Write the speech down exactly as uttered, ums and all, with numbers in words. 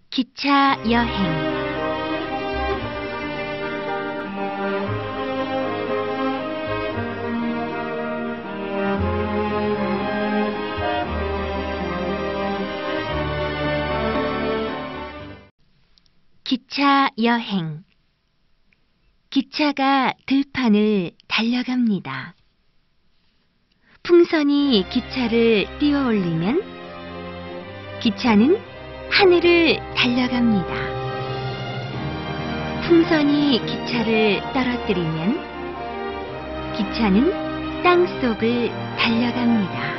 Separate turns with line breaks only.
기차 여행. 기차 여행. 기차가 들판을 달려갑니다. 풍선이 기차를 띄워올리면 기차는 하늘을 달려갑니다. 풍선이 기차를 떨어뜨리면 기차는 땅속을 달려갑니다.